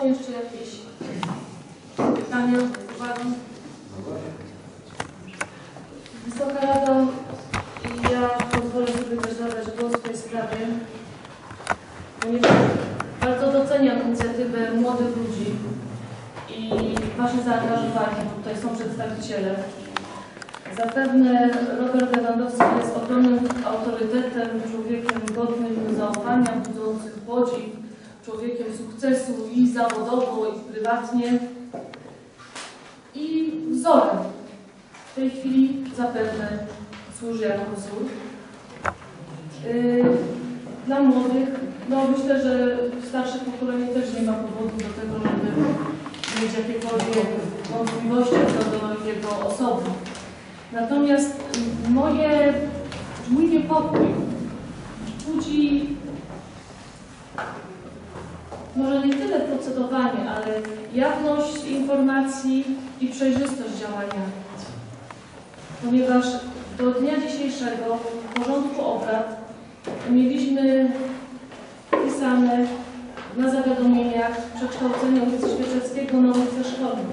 Są jeszcze jakieś pytania, uwagi? Wysoka Rado, ja pozwolę sobie też zabrać głos w tej sprawie, ponieważ bardzo doceniam inicjatywę młodych ludzi i Wasze zaangażowanie, bo tutaj są przedstawiciele. Zapewne Robert Lewandowski jest ogromnym autorytetem, człowiekiem godnym zaufania, budzącym podziw, człowiekiem sukcesu i zawodowo, i prywatnie, i wzorem. W tej chwili zapewne służy jako wzór. Dla młodych, no myślę, że starsze pokolenie też nie ma powodu do tego, żeby mieć jakiekolwiek wątpliwości co do jego osoby. Natomiast mój niepokój budzi może nie tyle procedowanie, ale jawność informacji i przejrzystość działania. Ponieważ do dnia dzisiejszego w porządku obrad mieliśmy wpisane na zawiadomieniach przekształcenie ulicy Świeczewskiego na ulicę Szkolną.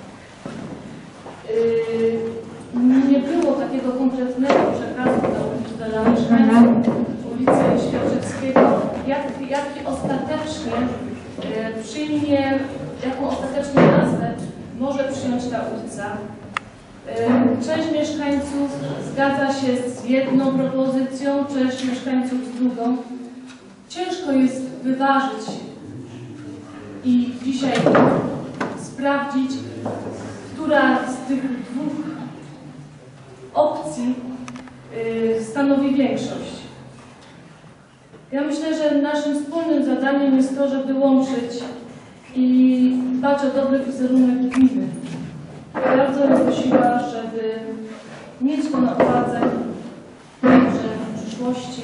Nie było takiego konkretnego przekazu dla mieszkańców ulicy Świeczewskiego, jaki ostatecznie przyjmie, jaką ostatecznie nazwę może przyjąć ta ulica. Część mieszkańców zgadza się z jedną propozycją, część mieszkańców z drugą. Ciężko jest wyważyć i dzisiaj sprawdzić, która z tych dwóch opcji stanowi większość. Ja myślę, że naszym wspólnym zadaniem jest to, żeby łączyć i dbać o dobry wizerunek gminy. Ja bardzo bym prosiła, żeby mieć to na uwadze, że w przyszłości,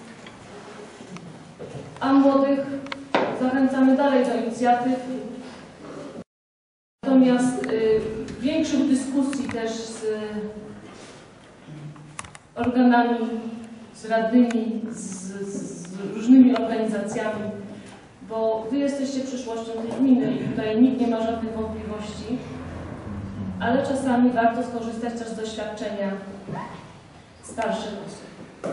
a młodych zachęcamy dalej do inicjatyw. Natomiast większych dyskusji też z organami, z radnymi, z różnymi organizacjami, bo Wy jesteście przyszłością tej gminy i tutaj nikt nie ma żadnych wątpliwości, ale czasami warto skorzystać też z doświadczenia starszych osób.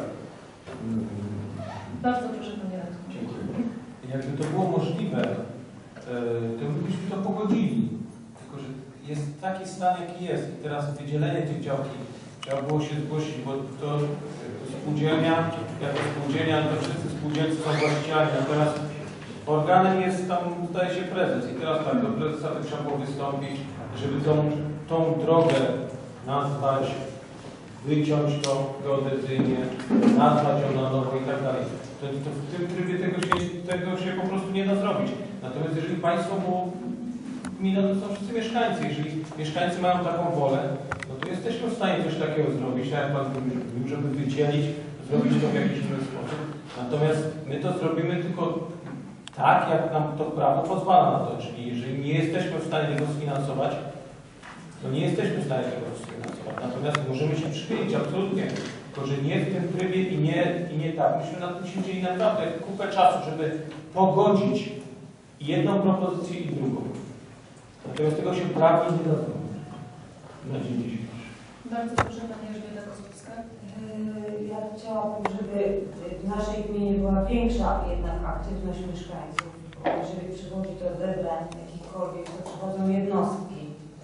Bardzo proszę, Panie Radku. Dziękuję. Jakby to było możliwe, to byśmy to pogodzili. Tylko że jest taki stan, jaki jest. I teraz wydzielenie tych działki trzeba było się zgłosić, bo to spółdzielnia, jako spółdzielnia, to wszyscy spółdzielcy są właścicielami. Natomiast organem jest tam, zdaje się, prezes. I teraz tak, do prezesa to trzeba było wystąpić, żeby tą drogę nazwać, wyciąć to geodezyjnie, nazwać ją na nowo i tak dalej. To w tym trybie tego się po prostu nie da zrobić. Natomiast jeżeli Państwo, bo gmina to są wszyscy mieszkańcy, jeżeli mieszkańcy mają taką wolę, no to jesteśmy w stanie coś takiego zrobić, tak jak Pan mówił, żeby wydzielić, zrobić to w jakiś inny sposób. Natomiast my to zrobimy tylko tak, jak nam to prawo pozwala na to. Czyli jeżeli nie jesteśmy w stanie tego sfinansować, to nie jesteśmy w stanie tego sfinansować. Natomiast możemy się przychylić, absolutnie. Tylko, że nie w tym trybie i nie tak. Myśmy na tym siedzieli naprawdę kupę czasu, żeby pogodzić jedną propozycję i drugą. Natomiast tego się prawnie nie da zrobić. Na dzień dzisiejszy. Bardzo proszę Pani Elżbieta Kozłowska. Ja chciałabym, żeby w naszej gminie była większa jednak aktywność mieszkańców. Jeżeli przychodzi do zebrań jakichkolwiek, to przychodzą jednostki.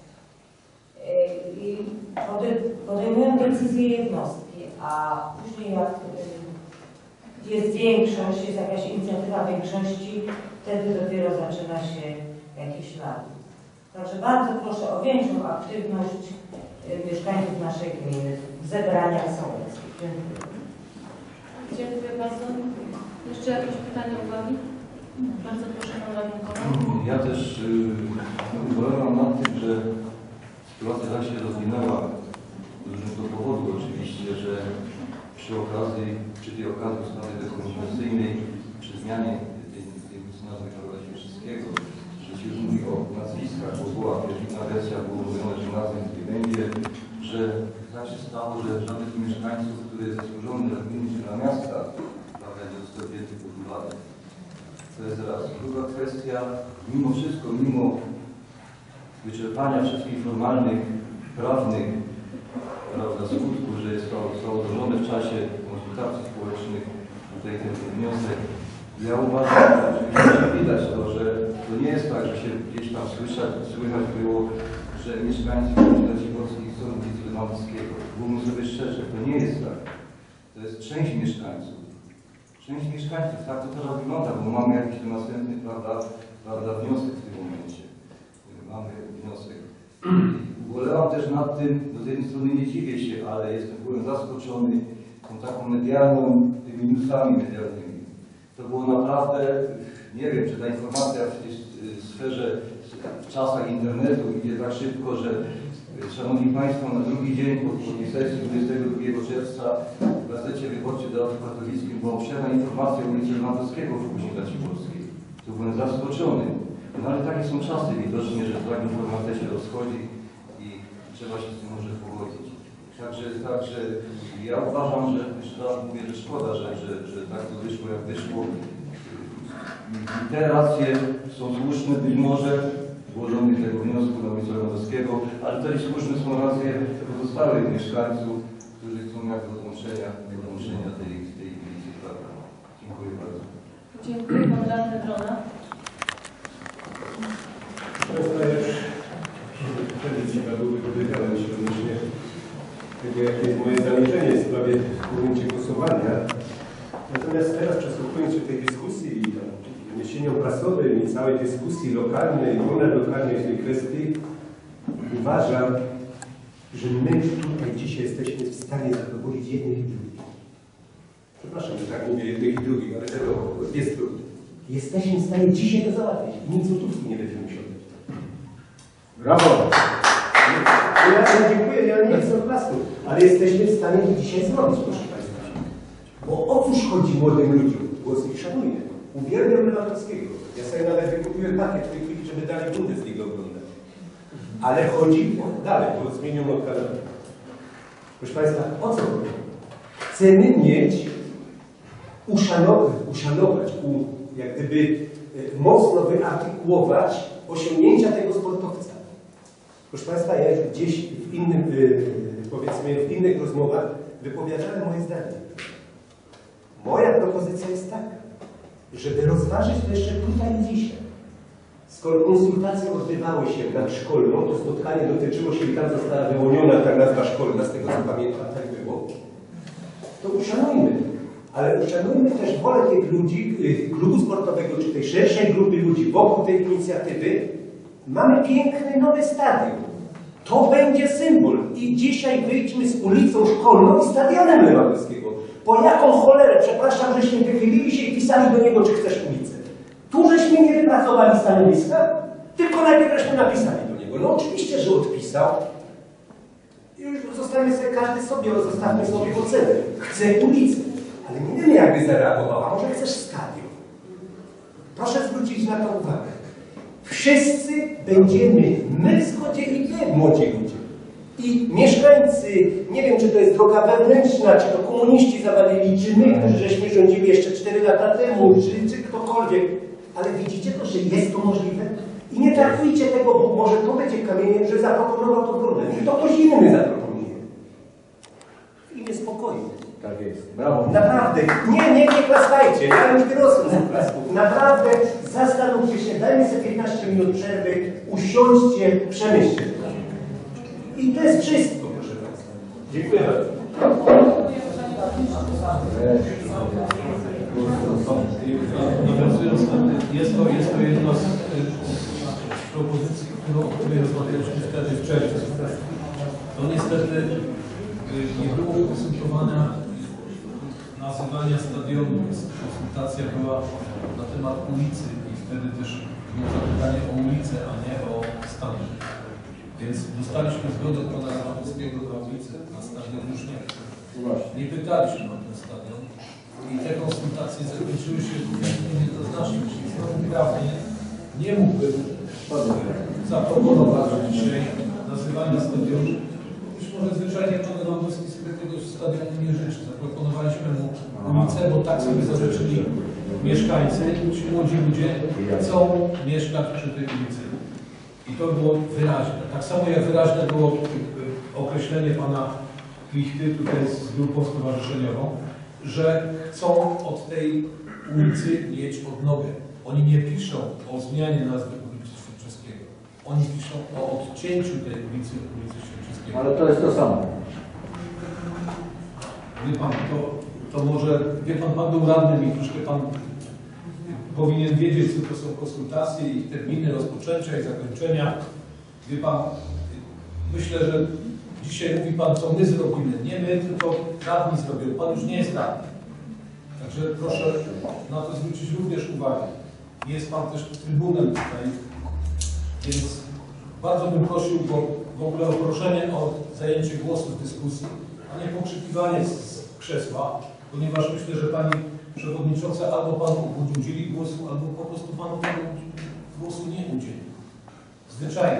I podejmują decyzje jednostki, a później jak jest większość, jest jakaś inicjatywa większości, wtedy dopiero zaczyna się jakiś ślad. Także bardzo proszę o większą aktywność mieszkańców naszej gminy w zebraniach sołeckich. Dziękuję. Dziękuję bardzo. Jeszcze jakieś pytania, uwagi? Bardzo proszę Pan Radny Koran. Ja też ubolewam nad tym, że sytuacja tak się rozwinęła z różnego powodu oczywiście, że przy tej okazji ustawy dekomunizacyjnej, przy zmianie tej nazwy Karola Świerczewskiego, że się już mówi o nazwiskach, bo była pierwotna wersja, było mówione, że nazwy nie będzie, że tak się stało, że żaden z mieszkańców, który jest zasłużony dla gminy czy dla miasta, prawda, nie został objęty pod uwagę. To jest jest raz. Druga kwestia, mimo wszystko, mimo wyczerpania wszystkich formalnych, prawnych, prawda, skutków, że jest to złożone w czasie konsultacji społecznych tutaj ten wniosek, ja uważam, że widać to, że to nie jest tak, że się gdzieś tam słychać było, że mieszkańcy gminy Raciborskich chcą nic Lewandowskiego. Mówmy sobie szczerze, to nie jest tak. To jest część mieszkańców. Część mieszkańców, tak to teraz wygląda, bo mamy jakiś następny, prawda, wniosek w tym momencie. Mamy wniosek. Ubolewam też nad tym, do tej strony nie dziwię się, ale byłem zaskoczony tą taką tymi newsami medialnymi. To było naprawdę, nie wiem, czy ta informacja w sferze, w czasach internetu idzie tak szybko, że Szanowni Państwo, na drugi dzień po tej sesji 22 czerwca w Gazecie Wyborczej Teatru Katolickim była obszerna informacja o ulicy Lewandowskiego w Gminie Raciborskiej. Tu byłem zaskoczony. No ale takie są czasy widocznie, że ta informacja się rozchodzi i trzeba się z tym może pogodzić. Także ja uważam, że jeszcze raz mówię, że szkoda, że tak to wyszło jak wyszło. I te racje są słuszne być może złożonych tego wniosku na ulicę Lewandowskiego, ale też słuszne są racje pozostałych mieszkańców, którzy chcą jak do dołączenia tej ulicy, prawda. Dziękuję bardzo. Dziękuję. Pan radny Drona. Trzeba było wypowiedziane się odnośnie tego, jakie jest moje zamierzenie w sprawie w momencie głosowania. Natomiast teraz przysłuchując się tej dyskusji i doniesieniom prasowym i całej dyskusji lokalnej, lokalnej w tej kwestii, uważam, że my tutaj dzisiaj jesteśmy w stanie zadowolić jednych i drugich. Przepraszam, że tak mówię jednych i drugich, ale tego jest trudno. Jesteśmy w stanie dzisiaj to załatwić i nic złotówki nie będziemy musieli. Brawo! Ja dziękuję, ja nie chcę oklasku, ale jesteśmy w stanie to dzisiaj zrobić, proszę Państwa. Bo o cóż chodzi młodym ludziom? Głos ich szanuje. Uwielbiam Lewandowskiego. Ja sobie nawet wykupiłem pakiet w tej chwili, żeby dalej Bundesligę oglądać. Ale chodzi dalej, bo zmieniono kanał. Proszę Państwa, o co chodzi? Chcemy mieć, uszanować, jak gdyby mocno wyartykułować osiągnięcia tego sportowca. Proszę Państwa, ja już gdzieś w innym, powiedzmy, w innych rozmowach wypowiadałem moje zdanie. Moja propozycja jest taka, żeby rozważyć to jeszcze tutaj i dzisiaj. Skoro konsultacje odbywały się nadszkolną, to spotkanie dotyczyło się i tam została wyłoniona ta nazwa szkolna, z tego co pamiętam, tak było, to uszanujmy. Ale uszanujmy też wolę tych ludzi, klubu sportowego, czy tej szerszej grupy ludzi wokół tej inicjatywy. Mamy piękny nowy stadion. To będzie symbol. I dzisiaj wyjdźmy z ulicą szkolną i stadionem Lewandowskiego. Po jaką cholerę, przepraszam, żeśmy wychylili się i pisali do niego, czy chcesz ulicę. Tu żeśmy nie wypracowali stanowiska, tylko najpierw żeśmy napisali do niego. No oczywiście, że odpisał. I już zostawmy sobie, każdy sobie, zostawmy sobie ocenę. Chce ulicę. Ale nie wiemy, jakby zareagował. A może chcesz stadion? Proszę zwrócić na to uwagę. Wszyscy będziemy, my w zgodzie i wy, młodzi ludzie. I mieszkańcy, nie wiem, czy to jest droga wewnętrzna, czy to komuniści zawalili, czy my, którzy żeśmy rządzili jeszcze 4 lata temu, czy ktokolwiek. Ale widzicie to, że jest to możliwe? I nie traktujcie tego, bo może to będzie kamieniem, że zaproponował to Brunel. Niech to ktoś inny zaproponuje. W imię spokoju. Tak jest. Brawo. Naprawdę, nie klaskajcie, ja już wyrosłem z klasków. Naprawdę zastanówcie się, dajmy sobie 15 minut przerwy, usiądźcie, przemyślcie. I to jest wszystko, proszę Państwa. Dziękuję bardzo. Nawiązując, jest to jedna z propozycji, o której rozmawialiśmy wtedy w czerwcu. To niestety nie było konsultowania nazywania stadionu, więc konsultacja była na temat ulicy i wtedy też było zapytanie o ulicę, a nie o stadion. Więc dostaliśmy zgodę pana Lewandowskiego na ulicę, na stadion już nie. Nie pytaliśmy o ten stadion i te konsultacje zakończyły się jednoznacznie, czyli prawnie nie mógłbym zaproponować dzisiaj nazywania stadionu. Być może zwyczajnie pan Lewandowski sobie tego stadionu nie życzy. Zaproponowaliśmy mu ulicę, bo tak sobie zażyczyli mieszkańcy, ci młodzi ludzie chcą mieszkać przy tej ulicy. I to było wyraźne. Tak samo jak wyraźne było określenie pana Klichty tutaj z grupą stowarzyszeniową, że chcą od tej ulicy mieć odnowę. Oni nie piszą o zmianie nazwy ulicy Świerczewskiego. Oni piszą o odcięciu tej ulicy od ulicy Świerczewskiego. Ale to jest to samo. Wie pan, to może, wie pan, pan był radnym i troszkę pan powinien wiedzieć, co to są konsultacje i terminy rozpoczęcia i zakończenia. Wie pan, myślę, że dzisiaj mówi pan, co my zrobimy. Nie my, tylko radni zrobią. Pan już nie jest radny. Także proszę na to zwrócić również uwagę. Jest pan też trybunem tutaj, więc bardzo bym prosił w ogóle o proszenie o zajęcie głosu w dyskusji, a nie pokrzykiwanie z krzesła, ponieważ myślę, że pani przewodnicząca albo panu udzieli głosu, albo po prostu panu tego głosu nie udzieli. Zwyczajnie.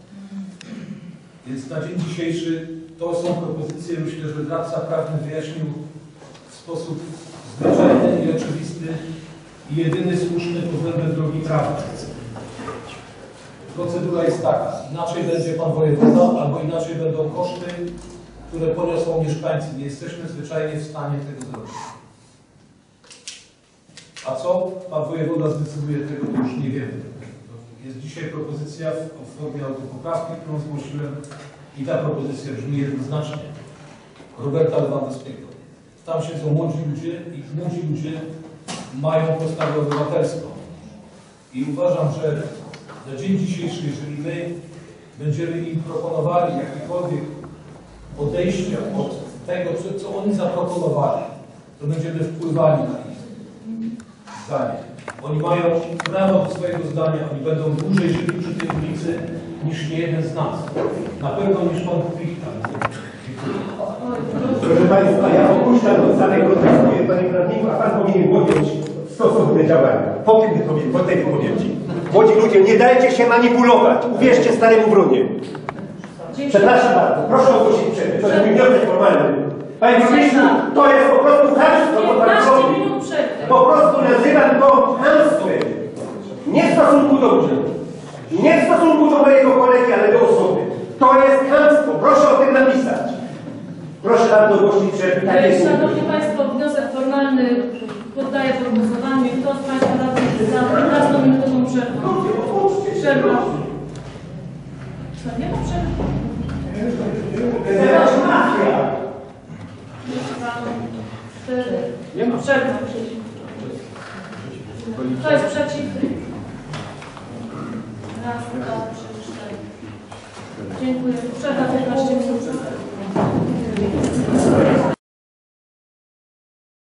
Więc na dzień dzisiejszy to są propozycje, myślę, że radca prawny wyjaśnił w sposób zwyczajny i oczywisty i jedyny słuszny pod względem drogi prawnej. Procedura jest taka. Inaczej będzie pan wojewoda, albo inaczej będą koszty, które poniosą mieszkańcy. Nie jesteśmy zwyczajnie w stanie tego zrobić. A co pan wojewoda zdecyduje, tego to już nie wiemy. Jest dzisiaj propozycja w formie autopoprawki, którą zgłosiłem i ta propozycja brzmi jednoznacznie. Roberta Lewandowskiego. Tam siedzą młodzi ludzie i młodzi ludzie mają postawę obywatelską. I uważam, że na dzień dzisiejszy, jeżeli my będziemy im proponowali jakiekolwiek odejścia od tego, co oni zaproponowali, to będziemy wpływali na ich zdanie. Oni mają prawo do swojego zdania, oni będą dłużej żyli przy tej ulicy niż nie jeden z nas. Na pewno niż pan Klichta. Proszę Państwa, ja opuszczam od samego protestuję, Panie Prawniku, a Pan powinien podjąć stosowne działania. Po tej wypowiedzi. Młodzi ludzie, nie dajcie się manipulować. Uwierzcie staremu Brunie. Przepraszam bardzo, proszę ogłosić przerwę. To jest mój wniosek formalny. Panie Burmistrzu, to jest po prostu chamstwo, to Pan robi. Po prostu nazywam to chamstwem. Nie w stosunku do urzędu. Nie w stosunku do mojego kolegi, ale do osoby. To jest chamstwo. Proszę o tym napisać. Proszę bardzo ogłosić przerwę. Tak jest. Szanowni Państwo, wniosek formalny poddaję pod głosowanie. Kto z Państwa radnych za 15-minutową przerwę? Przerwa. Co, nie ma przerwy? Nie ma przerwy. Kto jest przeciw? Raz, dwa, trzy, cztery. Dziękuję. Przerwa 15 minut.